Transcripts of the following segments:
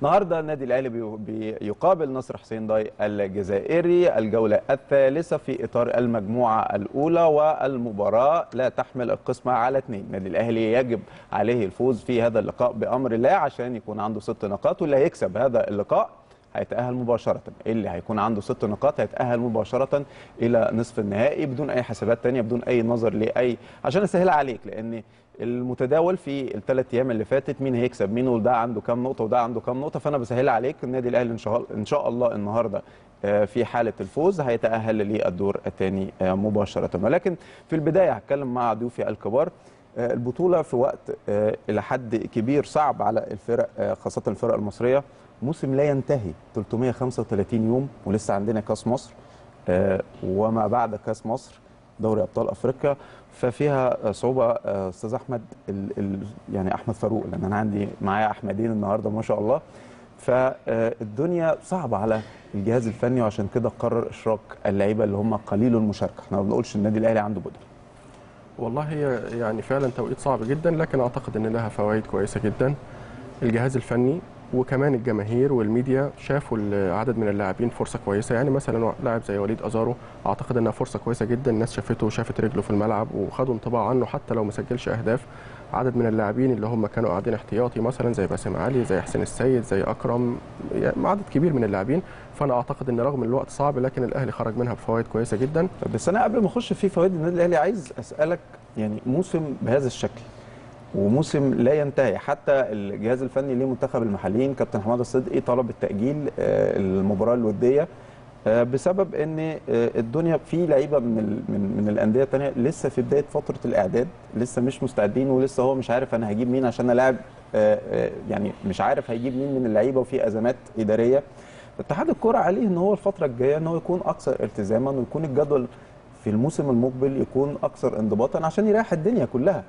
النهارده النادي الاهلي بيقابل نصر حسين داي الجزائري الجوله الثالثه في اطار المجموعه الاولى، والمباراه لا تحمل القسمه على اثنين. النادي الاهلي يجب عليه الفوز في هذا اللقاء بامر الله عشان يكون عنده 6 نقاط، واللي هيكسب هذا اللقاء هيتأهل مباشرة. اللي هيكون عنده 6 نقاط هيتأهل مباشرة إلى نصف النهائي بدون أي حسابات تانية، بدون أي نظر لأي، عشان أسهلها عليك، لأن المتداول في الثلاث أيام اللي فاتت مين هيكسب مين، وده عنده كام نقطة وده عنده كام نقطة، فأنا بسهلها عليك. النادي الأهلي إن شاء الله النهاردة في حالة الفوز هيتأهل للدور الثاني مباشرة. ولكن في البداية هتكلم مع ضيوفي الكبار. البطولة في وقت إلى حد كبير صعب على الفرق، خاصة الفرق المصرية. موسم لا ينتهي، 335 يوم، ولسه عندنا كاس مصر وما بعد كاس مصر دوري ابطال افريقيا، ففيها صعوبه. استاذ احمد يعني احمد فاروق، لان انا عندي معايا احمدين النهارده ما شاء الله، فالدنيا صعبه على الجهاز الفني، وعشان كده قرر اشراك اللعيبه اللي هم قليل المشاركه. احنا ما بنقولش النادي الاهلي عنده بدل. والله هي يعني فعلا توقيت صعب جدا، لكن اعتقد ان لها فوائد كويسه جدا. الجهاز الفني وكمان الجماهير والميديا شافوا عدد من اللاعبين فرصه كويسه، يعني مثلا لاعب زي وليد ازارو اعتقد انها فرصه كويسه جدا، الناس شافته وشافت رجله في الملعب وخدوا انطباع عنه حتى لو ما سجلش اهداف. عدد من اللاعبين اللي هم كانوا قاعدين احتياطي مثلا زي باسم علي، زي حسين السيد، زي اكرم، يعني عدد كبير من اللاعبين. فانا اعتقد ان رغم الوقت صعب لكن الاهلي خرج منها بفوائد كويسه جدا. بس انا قبل ما اخش في فوائد النادي الاهلي عايز اسالك، يعني موسم بهذا الشكل وموسم لا ينتهي، حتى الجهاز الفني لمنتخب المحليين كابتن حماده الصدقي طلب التاجيل المباراه الوديه بسبب ان الدنيا في لعيبه من الانديه الثانيه لسه في بدايه فتره الاعداد، لسه مش مستعدين، ولسه هو مش عارف انا هجيب مين عشان الاعب، يعني مش عارف هيجيب مين من اللعيبه، وفي ازمات اداريه. اتحاد الكره عليه ان هو الفتره الجايه ان هو يكون اكثر التزاما، ويكون الجدول في الموسم المقبل يكون اكثر انضباطا عشان يريح الدنيا كلها.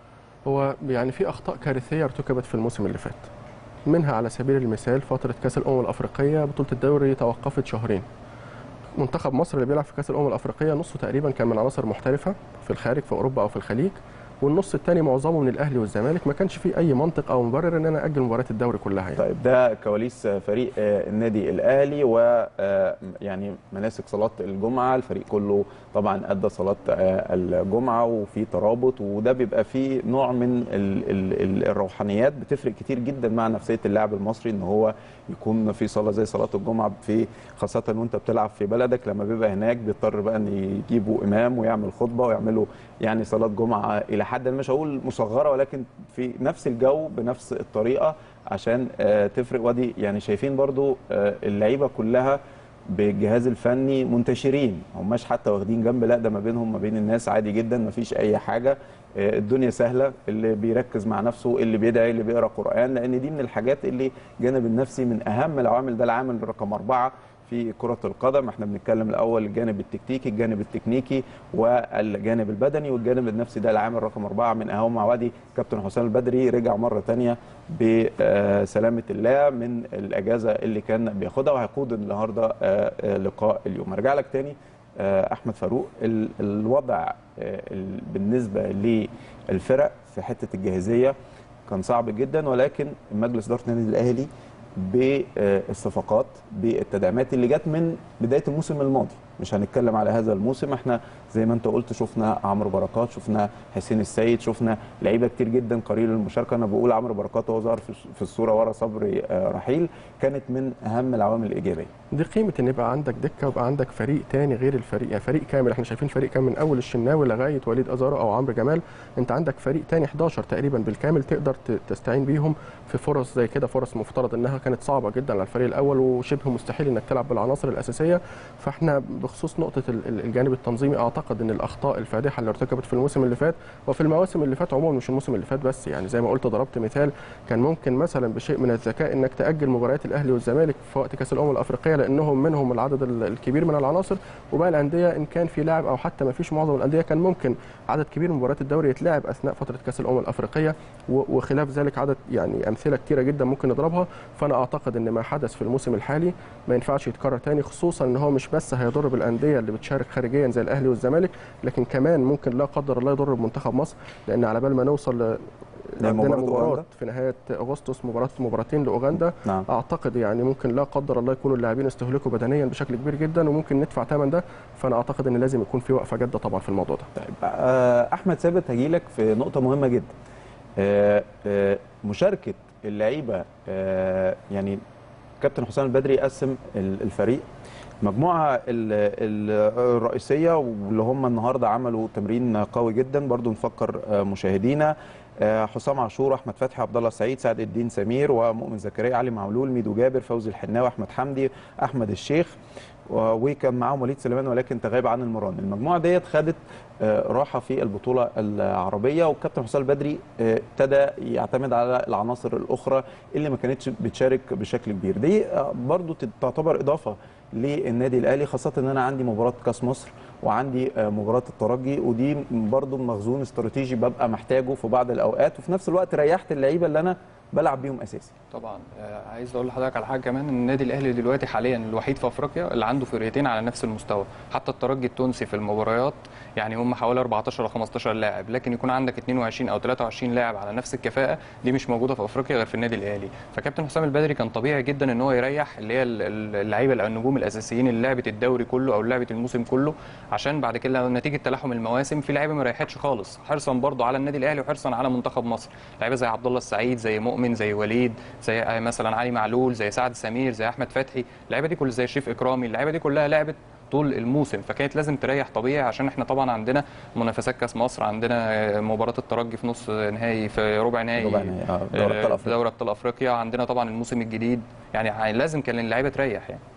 هو يعني في اخطاء كارثيه ارتكبت في الموسم اللي فات، منها على سبيل المثال فتره كاس الامم الافريقيه، بطوله الدوري توقفت شهرين. منتخب مصر اللي بيلعب في كاس الامم الافريقيه نصه تقريبا كان من عناصر محترفه في الخارج في اوروبا او في الخليج، والنص الثاني معظمه من الاهلي والزمالك. ما كانش فيه اي منطق او مبرر ان انا اجل مباريات الدوري كلها يعني. طيب ده كواليس فريق النادي الاهلي، ويعني مناسك صلاه الجمعه، الفريق كله طبعا ادى صلاه الجمعه وفي ترابط، وده بيبقى فيه نوع من الروحانيات بتفرق كتير جدا مع نفسيه اللاعب المصري، ان هو يكون في صلاه زي صلاه الجمعه، في خاصه وانت بتلعب في بلدك. لما بيبقى هناك بيضطر بقى ان يجيبوا امام ويعمل خطبه ويعملوا يعني صلاه جمعه الى حد مش هقول مصغره، ولكن في نفس الجو بنفس الطريقه عشان تفرق. ودي يعني شايفين برضو اللعيبه كلها بالجهاز الفني منتشرين، هماش حتى واخدين جنب، لا ده ما بينهم ما بين الناس عادي جدا، ما فيش اي حاجه، الدنيا سهله. اللي بيركز مع نفسه، اللي بيدعي، اللي بيقرا قران، لان دي من الحاجات اللي الجانب النفسي من اهم العوامل. ده العامل رقم 4 في كرة القدم. احنا بنتكلم الاول الجانب التكتيكي، الجانب التكنيكي، والجانب البدني، والجانب النفسي ده العامل رقم 4 من اهم. وادي كابتن حسام البدري رجع مرة ثانيه بسلامة الله من الاجازة اللي كان بياخدها، وهيقود النهارده لقاء اليوم. ارجع لك تاني احمد فاروق، الوضع بالنسبة للفرق في حتة الجاهزية كان صعب جدا، ولكن مجلس إدارة النادي الاهلي بالصفقات بالتدعيمات اللي جت من بدايه الموسم الماضي، مش هنتكلم على هذا الموسم. احنا زي ما انت قلت شفنا عمرو بركات، شفنا حسين السيد، شفنا لعيبه كتير جدا قليل المشاركه. انا بقول عمرو بركات وهو ظهر في الصوره ورا صبري رحيل، كانت من اهم العوامل الايجابيه. دي قيمه ان يبقى عندك دكه ويبقى عندك فريق تاني غير الفريق، يعني فريق كامل. احنا شايفين فريق كامل من اول الشناوي لغايه وليد ازارو او عمرو جمال، انت عندك فريق تاني 11 تقريبا بالكامل تقدر تستعين بيهم في فرص زي كده، فرص مفترض انها كانت صعبه جدا على الفريق الاول وشبه مستحيل انك تلعب بالعناصر الاساسيه. فاحنا بخصوص نقطه الجانب التنظيمي اعتقد ان الاخطاء الفادحه اللي ارتكبت في الموسم اللي فات وفي المواسم اللي فات عموما، مش الموسم اللي فات بس، يعني زي ما قلت ضربت مثال، كان ممكن مثلا بشيء من الذكاء انك تاجل مباريات الاهلي والزمالك في وقت كاس الامم الافريقيه، لانهم منهم العدد الكبير من العناصر، وباقي الانديه ان كان في لاعب او حتى ما فيش، معظم الانديه كان ممكن عدد كبير من مباريات الدوري يتلعب اثناء فتره كاس الامم الافريقيه، وخلاف ذلك عدد يعني امثله كثيره جدا ممكن نضربها. فانا اعتقد ان ما حدث في الموسم الحالي ما ينفعش يتكرر تاني، خصوصا ان هو مش بس هيضر بالانديه اللي بتشارك خارجيا زي الاهلي والزمالك، لكن كمان ممكن لا قدر الله يضر بمنتخب مصر، لان على بال ما نوصل عندنا مباراه في نهايه اغسطس، مباراتين لاوغندا. نعم. اعتقد يعني ممكن لا قدر الله يكونوا اللاعبين استهلكوا بدنيا بشكل كبير جدا وممكن ندفع ثمن ده، فانا اعتقد ان لازم يكون في وقفه جاده طبعا في الموضوع ده. طيب احمد ثابت، هجيلك في نقطه مهمه جدا. مشاركه اللعيبه، يعني كابتن حسام البدري قسم الفريق مجموعه الرئيسيه واللي هم النهارده عملوا تمرين قوي جدا. برضو نفكر مشاهدينا، حسام عاشور، احمد فتحي، عبد الله السعيد، سعد الدين سمير، ومؤمن زكريا، علي معلول، ميدو جابر، فوزي الحناوي، احمد حمدي، احمد الشيخ، وكان معاهم وليد سليمان ولكن تغيب عن المران. المجموعه ديت خدت راحه في البطوله العربيه، والكابتن حسام البدري ابتدى يعتمد على العناصر الاخرى اللي ما كانتش بتشارك بشكل كبير. دي برضو تعتبر اضافه للنادي الاهلي، خاصه ان انا عندي مباراه كاس مصر وعندي مباراه الترجي، ودي برضو مخزون استراتيجي ببقى محتاجه في بعض الاوقات، وفي نفس الوقت ريحت اللعيبه اللي انا بلعب بيهم اساسي. طبعا عايز اقول لحضرتك على حاجه كمان، ان النادي الاهلي دلوقتي حاليا الوحيد في افريقيا اللي عنده فرقتين على نفس المستوى. حتى الترجي التونسي في المباريات يعني هم حوالي 14 او 15 لاعب، لكن يكون عندك 22 او 23 لاعب على نفس الكفاءه، دي مش موجوده في افريقيا غير في النادي الاهلي. فكابتن حسام البدري كان طبيعي جدا ان هو يريح اللي هي اللعيبه النجوم الاساسيين اللي لعبت الدوري كله او لعبه الموسم كله، عشان بعد كده نتيجه تلاحم المواسم في لعيبه ما ريحتش خالص، حرصا برضه على النادي الاهلي وحرصا على منتخب مصر. لعيبه زي عبد الله السعيد، زي مؤمن، زي وليد، زي مثلا علي معلول، زي سعد سمير، زي احمد فتحي، اللعيبه دي كلها زي شريف اكرامي، اللعيبه دي كلها لعبت طول الموسم، فكانت لازم تريح طبيعي عشان احنا طبعا عندنا منافسات كاس مصر، عندنا مباراه الترجي في نص نهائي، في ربع نهائي دوري ابطال افريقيا، عندنا طبعا الموسم الجديد، يعني لازم كان اللعيبه تريح يعني.